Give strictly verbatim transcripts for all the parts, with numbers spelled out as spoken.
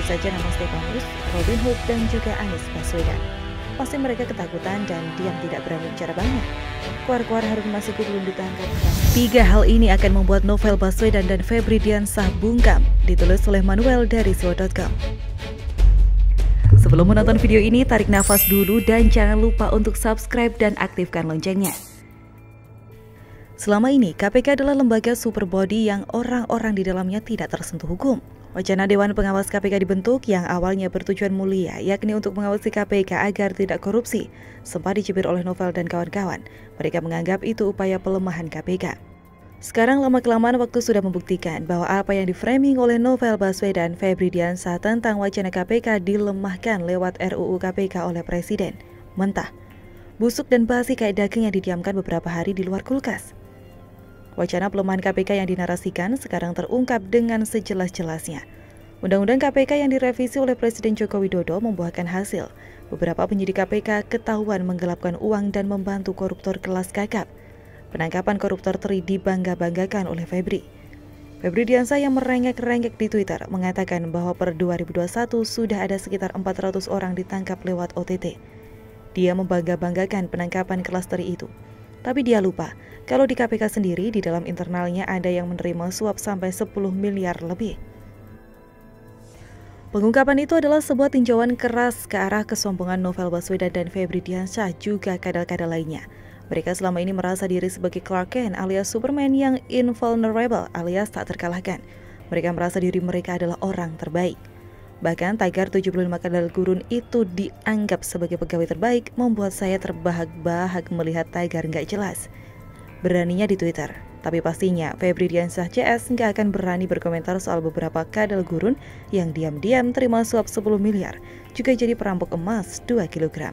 saja nama Stefanus, Robin Hood, dan juga Anies Baswedan. Pasti mereka ketakutan dan diam tidak berani bicara banyak. Keluar-keluar Harun Masiku belum ditangkap. Tiga hal ini akan membuat Novel Baswedan dan Febri Diansah bungkam, ditulis oleh Manuel dari Suo titik com. Sebelum menonton video ini, tarik nafas dulu dan jangan lupa untuk subscribe dan aktifkan loncengnya. Selama ini, K P K adalah lembaga super body yang orang-orang di dalamnya tidak tersentuh hukum. Wacana Dewan Pengawas K P K dibentuk yang awalnya bertujuan mulia, yakni untuk mengawasi K P K agar tidak korupsi, sempat dicibir oleh Novel dan kawan-kawan. Mereka menganggap itu upaya pelemahan K P K. Sekarang lama-kelamaan waktu sudah membuktikan bahwa apa yang diframing oleh Novel Baswedan, Febri Diansah tentang wacana K P K dilemahkan lewat R U U K P K oleh Presiden. Mentah, busuk dan basi kayak daging yang didiamkan beberapa hari di luar kulkas. Wacana pelemahan K P K yang dinarasikan sekarang terungkap dengan sejelas-jelasnya. Undang-undang K P K yang direvisi oleh Presiden Joko Widodo membuahkan hasil. Beberapa penyidik K P K ketahuan menggelapkan uang dan membantu koruptor kelas kakap. Penangkapan koruptor teri dibangga-banggakan oleh Febri. Febri Diansah yang merengek-rengek di Twitter mengatakan bahwa per dua ribu dua puluh satu sudah ada sekitar empat ratus orang ditangkap lewat O T T. Dia membangga-banggakan penangkapan kelas teri itu. Tapi dia lupa, kalau di K P K sendiri di dalam internalnya ada yang menerima suap sampai sepuluh miliar lebih. Pengungkapan itu adalah sebuah tinjauan keras ke arah kesombongan Novel Baswedan dan Febri Diansah juga kadal-kadal lainnya. Mereka selama ini merasa diri sebagai Clark Kent alias Superman yang invulnerable alias tak terkalahkan. Mereka merasa diri mereka adalah orang terbaik. Bahkan tagar tujuh puluh lima kadal gurun itu dianggap sebagai pegawai terbaik, membuat saya terbahak-bahak melihat tagar nggak jelas. Beraninya di Twitter, tapi pastinya Febri Diansah C S nggak akan berani berkomentar soal beberapa kadal gurun yang diam-diam terima suap sepuluh miliar, juga jadi perampok emas dua kilogram.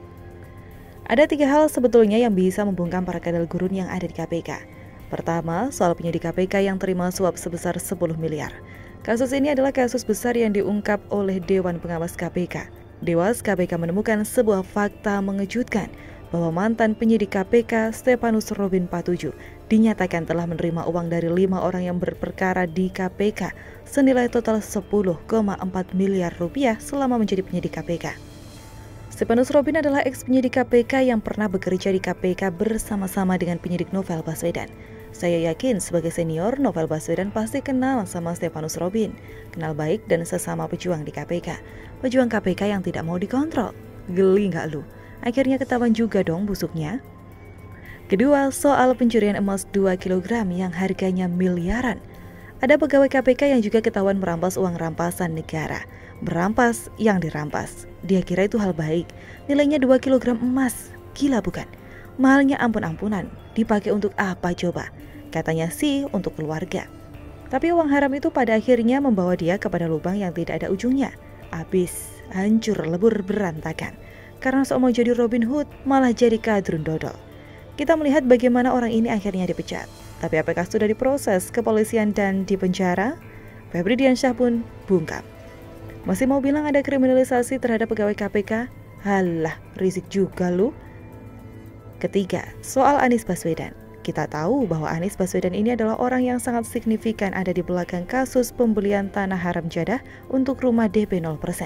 Ada tiga hal sebetulnya yang bisa membungkam para kadal gurun yang ada di K P K. Pertama, soal penyidik K P K yang terima suap sebesar sepuluh miliar. Kasus ini adalah kasus besar yang diungkap oleh Dewan Pengawas K P K. Dewas K P K menemukan sebuah fakta mengejutkan bahwa mantan penyidik K P K Stefanus Robin Patuju dinyatakan telah menerima uang dari lima orang yang berperkara di K P K senilai total sepuluh koma empat miliar rupiah selama menjadi penyidik K P K. Stefanus Robin adalah eks penyidik K P K yang pernah bekerja di K P K bersama-sama dengan penyidik Novel Baswedan. Saya yakin sebagai senior, Novel Baswedan pasti kenal sama Stefanus Robin. Kenal baik dan sesama pejuang di K P K. Pejuang K P K yang tidak mau dikontrol. Geli nggak lu? Akhirnya ketahuan juga dong busuknya. Kedua, soal pencurian emas dua kilogram yang harganya miliaran. Ada pegawai K P K yang juga ketahuan merampas uang rampasan negara. Merampas yang dirampas. Dia kira itu hal baik. Nilainya dua kilogram emas. Gila bukan? Mahalnya ampun-ampunan. Dipakai untuk apa coba? Katanya sih untuk keluarga. Tapi uang haram itu pada akhirnya membawa dia kepada lubang yang tidak ada ujungnya. Habis, hancur lebur berantakan. Karena sok mau jadi Robin Hood, malah jadi kadrun dodol. Kita melihat bagaimana orang ini akhirnya dipecat. Tapi apakah sudah diproses kepolisian dan dipenjara? Febri Diansah pun bungkam. Masih mau bilang ada kriminalisasi terhadap pegawai K P K? Halah, risik juga lu. Ketiga, soal Anies Baswedan. Kita tahu bahwa Anies Baswedan ini adalah orang yang sangat signifikan ada di belakang kasus pembelian tanah haram jadah untuk rumah D P nol persen.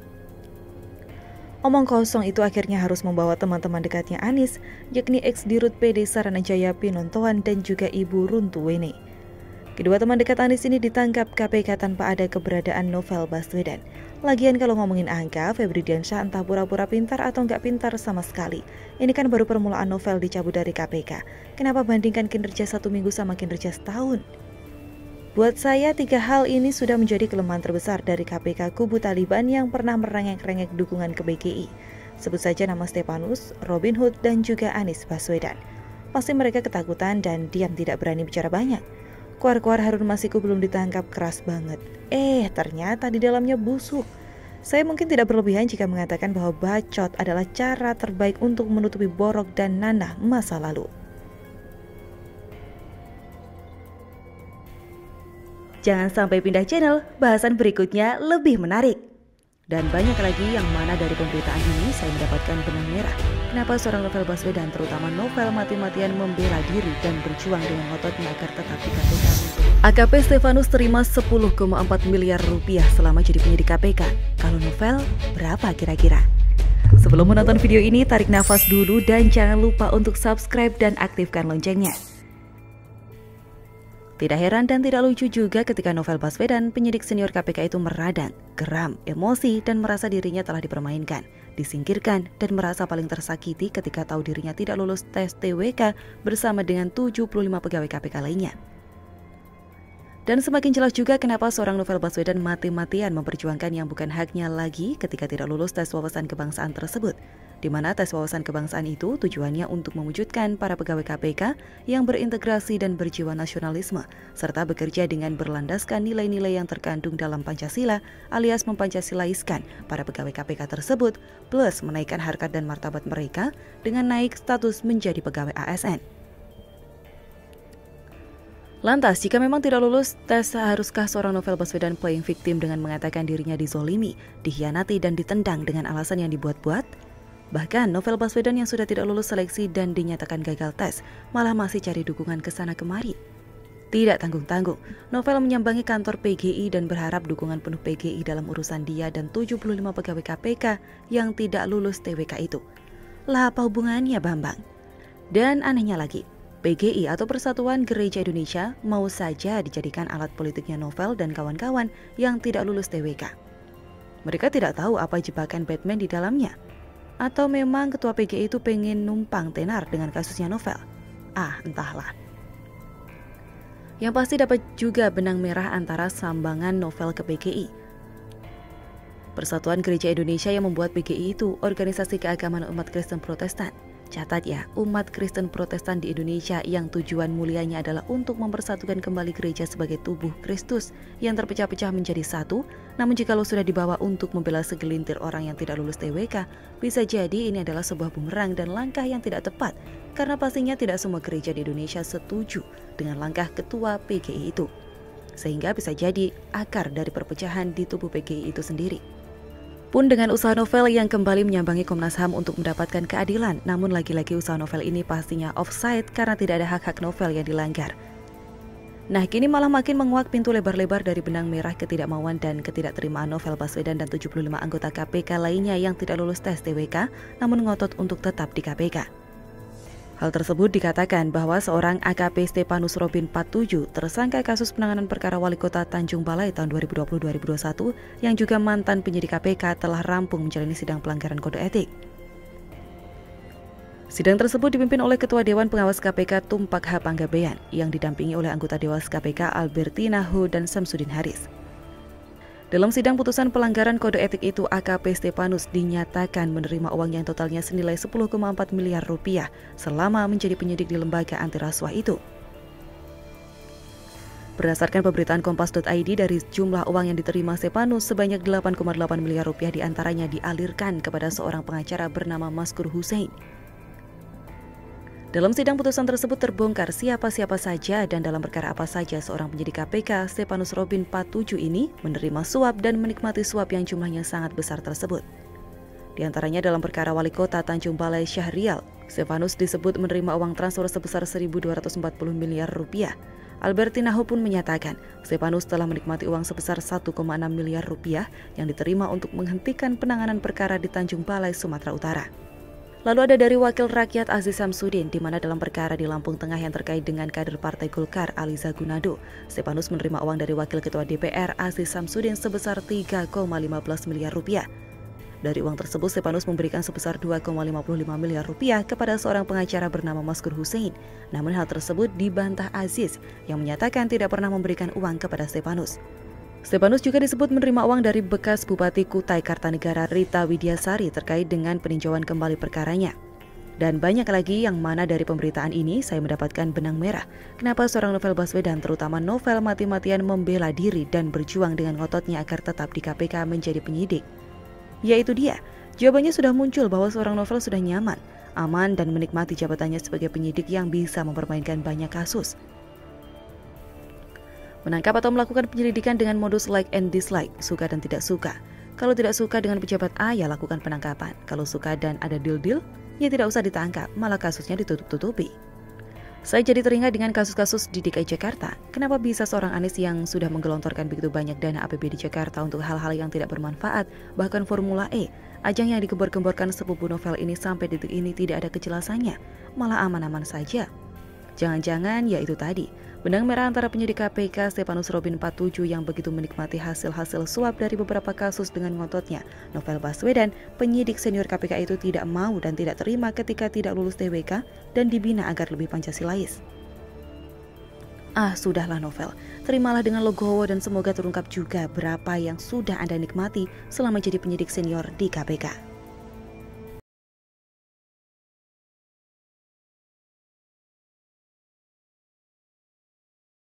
Omong kosong itu akhirnya harus membawa teman-teman dekatnya Anies, yakni eks-dirut P D Saranajaya Pinontoan dan juga Ibu Runtuwene. Kedua teman dekat Anies ini ditangkap K P K tanpa ada keberadaan Novel Baswedan. Lagian kalau ngomongin angka, Febri Diansah entah pura-pura pintar atau nggak pintar sama sekali. Ini kan baru permulaan Novel dicabut dari K P K. Kenapa bandingkan kinerja satu minggu sama kinerja setahun? Buat saya, tiga hal ini sudah menjadi kelemahan terbesar dari K P K kubu Taliban yang pernah merengek-rengek dukungan ke B G I. Sebut saja nama Stefanus, Robin Hood, dan juga Anies Baswedan. Pasti mereka ketakutan dan diam tidak berani bicara banyak. Keluar-keluar Harun Masiku belum ditangkap keras banget. Eh, ternyata di dalamnya busuk. Saya mungkin tidak berlebihan jika mengatakan bahwa bacot adalah cara terbaik untuk menutupi borok dan nanah masa lalu. Jangan sampai pindah channel, bahasan berikutnya lebih menarik. Dan banyak lagi yang mana dari pemberitaan ini saya mendapatkan benang merah. Kenapa seorang Novel Baswedan, terutama Novel mati-matian membela diri dan berjuang dengan ototnya agar tetap di K P K. A K P Stefanus terima sepuluh koma empat miliar rupiah selama jadi penyidik K P K. Kalau novel, berapa kira-kira? Sebelum menonton video ini, tarik nafas dulu dan jangan lupa untuk subscribe dan aktifkan loncengnya. Tidak heran dan tidak lucu juga ketika Novel Baswedan, penyidik senior K P K itu meradang, geram, emosi, dan merasa dirinya telah dipermainkan, disingkirkan, dan merasa paling tersakiti ketika tahu dirinya tidak lulus tes T W K bersama dengan tujuh puluh lima pegawai K P K lainnya. Dan semakin jelas juga kenapa seorang Novel Baswedan mati-matian memperjuangkan yang bukan haknya lagi ketika tidak lulus tes wawasan kebangsaan tersebut, di mana tes wawasan kebangsaan itu tujuannya untuk mewujudkan para pegawai K P K yang berintegrasi dan berjiwa nasionalisme, serta bekerja dengan berlandaskan nilai-nilai yang terkandung dalam Pancasila alias mempancasilaikan para pegawai K P K tersebut, plus menaikkan harkat dan martabat mereka dengan naik status menjadi pegawai A S N. Lantas, jika memang tidak lulus tes, haruskah seorang Novel Baswedan playing victim dengan mengatakan dirinya dizolimi, dikhianati, dan ditendang dengan alasan yang dibuat-buat? Bahkan, Novel Baswedan yang sudah tidak lulus seleksi dan dinyatakan gagal tes, malah masih cari dukungan ke sana kemari. Tidak tanggung-tanggung, Novel menyambangi kantor P G I dan berharap dukungan penuh P G I dalam urusan dia dan tujuh puluh lima pegawai K P K yang tidak lulus T W K itu. Lah apa hubungannya, Bambang? Dan anehnya lagi, P G I atau Persatuan Gereja Indonesia mau saja dijadikan alat politiknya Novel dan kawan-kawan yang tidak lulus T W K. Mereka tidak tahu apa jebakan Batman di dalamnya. Atau memang ketua P G I itu pengen numpang tenar dengan kasusnya Novel. Ah, entahlah. Yang pasti dapat juga benang merah antara sambangan Novel ke P G I. Persatuan Gereja Indonesia yang membuat P G I itu organisasi keagamaan umat Kristen Protestan. Catat ya, umat Kristen Protestan di Indonesia yang tujuan mulianya adalah untuk mempersatukan kembali gereja sebagai tubuh Kristus yang terpecah-pecah menjadi satu. Namun jikalau sudah dibawa untuk membela segelintir orang yang tidak lulus T W K, bisa jadi ini adalah sebuah bumerang dan langkah yang tidak tepat, karena pastinya tidak semua gereja di Indonesia setuju dengan langkah ketua P G I itu. Sehingga bisa jadi akar dari perpecahan di tubuh P G I itu sendiri. Pun dengan usaha Novel yang kembali menyambangi Komnas H A M untuk mendapatkan keadilan, namun lagi-lagi usaha Novel ini pastinya offside karena tidak ada hak-hak Novel yang dilanggar. Nah, kini malah makin menguak pintu lebar-lebar dari benang merah ketidakmauan dan ketidakterimaan Novel Baswedan dan tujuh puluh lima anggota K P K lainnya yang tidak lulus tes T W K, namun ngotot untuk tetap di K P K. Hal tersebut dikatakan bahwa seorang A K P Stefanus Robin empat puluh tujuh, tersangka kasus penanganan perkara Wali Kota Tanjung Balai tahun dua ribu dua puluh dua ribu dua puluh satu, yang juga mantan penyidik K P K, telah rampung menjalani sidang pelanggaran kode etik. Sidang tersebut dipimpin oleh Ketua Dewan Pengawas K P K Tumpak H. Panggabean, yang didampingi oleh anggota Dewas K P K Albertina Hu dan Samsudin Haris. Dalam sidang putusan pelanggaran kode etik itu, A K P Stefanus dinyatakan menerima uang yang totalnya senilai sepuluh koma empat miliar rupiah selama menjadi penyidik di lembaga anti rasuah itu. Berdasarkan pemberitaan kompas titik i d, dari jumlah uang yang diterima Stefanus, sebanyak delapan koma delapan miliar rupiah diantaranya dialirkan kepada seorang pengacara bernama Maskur Hussein. Dalam sidang putusan tersebut terbongkar siapa-siapa saja dan dalam perkara apa saja seorang penyidik K P K Stefanus Robin empat puluh tujuh ini menerima suap dan menikmati suap yang jumlahnya sangat besar tersebut. Di antaranya dalam perkara Wali Kota Tanjung Balai Syahrial, Stefanus disebut menerima uang transfer sebesar seribu dua ratus empat puluh miliar rupiah. Albertina Hu pun menyatakan Stefanus telah menikmati uang sebesar satu koma enam miliar rupiah yang diterima untuk menghentikan penanganan perkara di Tanjung Balai, Sumatera Utara. Lalu ada dari Wakil Rakyat Aziz Samsudin, di mana dalam perkara di Lampung Tengah yang terkait dengan kader Partai Golkar Aliza Gunado, Stefanus menerima uang dari Wakil Ketua D P R Aziz Samsudin sebesar tiga koma lima belas miliar rupiah. Dari uang tersebut, Stefanus memberikan sebesar dua koma lima puluh lima miliar rupiah kepada seorang pengacara bernama Maskur Hussein. Namun hal tersebut dibantah Aziz, yang menyatakan tidak pernah memberikan uang kepada Stefanus. Stefanus juga disebut menerima uang dari bekas Bupati Kutai Kartanegara Rita Widyasari terkait dengan peninjauan kembali perkaranya. Dan banyak lagi yang mana dari pemberitaan ini saya mendapatkan benang merah. Kenapa seorang Novel Baswedan, terutama Novel, mati-matian membela diri dan berjuang dengan ngototnya agar tetap di K P K menjadi penyidik? Yaitu dia, jawabannya sudah muncul bahwa seorang Novel sudah nyaman, aman, dan menikmati jabatannya sebagai penyidik yang bisa mempermainkan banyak kasus. Menangkap atau melakukan penyelidikan dengan modus like and dislike, suka dan tidak suka. Kalau tidak suka dengan pejabat A, ya lakukan penangkapan. Kalau suka dan ada deal-deal, ya tidak usah ditangkap, malah kasusnya ditutup-tutupi. Saya jadi teringat dengan kasus-kasus di D K I Jakarta. Kenapa bisa seorang Anies yang sudah menggelontorkan begitu banyak dana A P B D Jakarta untuk hal-hal yang tidak bermanfaat, bahkan Formula E, ajang yang dikebor-kemborkan sepupu Novel ini sampai detik ini tidak ada kejelasannya, malah aman-aman saja. Jangan-jangan ya itu tadi, benang merah antara penyidik K P K Stepanus Robin empat puluh tujuh yang begitu menikmati hasil-hasil suap dari beberapa kasus dengan ngototnya Novel Baswedan, penyidik senior K P K itu tidak mau dan tidak terima ketika tidak lulus T W K dan dibina agar lebih Pancasilais. Ah, sudahlah Novel, terimalah dengan legowo dan semoga terungkap juga berapa yang sudah Anda nikmati selama jadi penyidik senior di K P K.